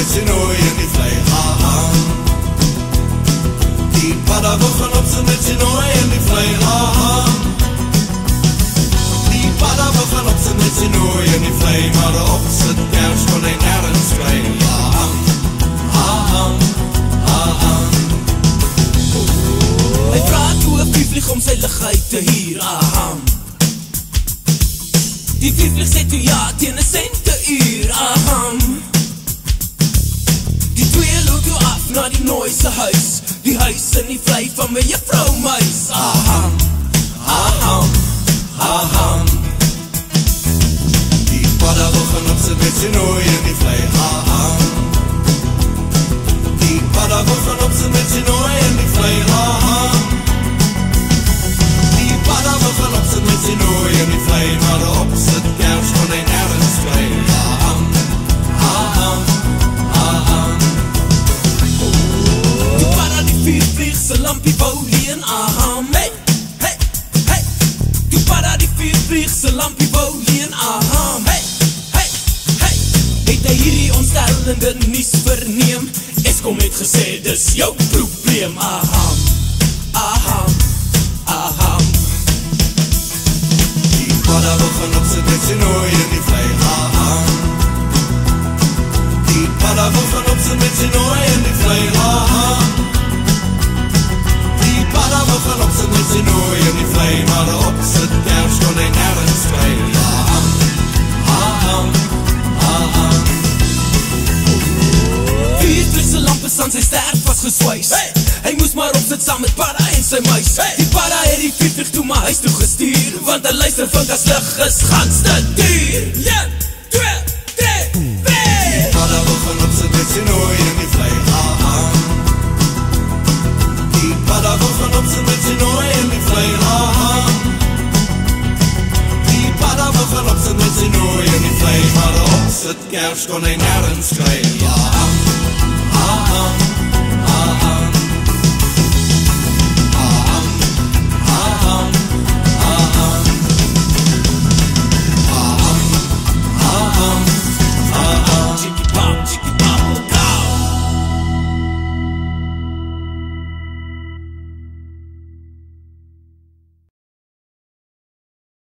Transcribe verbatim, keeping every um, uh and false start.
met sy nooi in die vlei, ha ha. Die padda wil gaan op sy met sy nooi in die vlei, ha ha. Die padda wil gaan op sy met sy nooi in die vlei, maar op sy kers kon hy nergens kry, ha ha, ha ha, ha ha. Hy vraag hoe een vlieg om sy lig uit te hier, aham. Die vlieg sê toe ja, teen een cente uur, aham. Die twee loop toe af na die nooise huis, die huis in die vlei van my juffrou muis, aham, aham, aham. Die padda wil gaan op sy met sy nooi in die vlei, aham. Die padda wil gaan op sy met sy nooi in die vlei, aham. Die padda wil gaan op sy met sy nooi in die vlei, maar op sy kers kon hy nergens kry, aham, aham, aham. Die padda die vier vlieg sy lampie wou leen, aham, hey, hey, hey. Die padda die vier vlieg sy lampie wou leen, aham, hey, hey, hey. Het hy hierdie ontstellende nuus verneem, Eskom het gesê, dis jou probleem, aham, aham, aham. Die padda wil gaan op sy met sy nooi in die vlei, aham. Die padda wil gaan op sy met sy nooi in die vlei, aham. Die padda wil gaan op sy met sy nooi in die vlei, maar op sy kers kon hy nergens kry, aham, aham, aham. Vier vliegse lamp is aan sy sterk vastgeswijs, hey. Hy moes maar opzit saam met padda en sy muis, hey. Die padda het die vier vlieg toe my huis toe gestuur, want hy luister van as lig is gans te duur. een, twee, drie, vier. Die padda wil gaan op sy met sy nooi in die vlei, aham. Die padda wil gaan op sy met sy nooi in die vlei, aham. Die padda wil gaan op sy met sy nooi in die vlei, maar op sy kers kon hy nergens kry,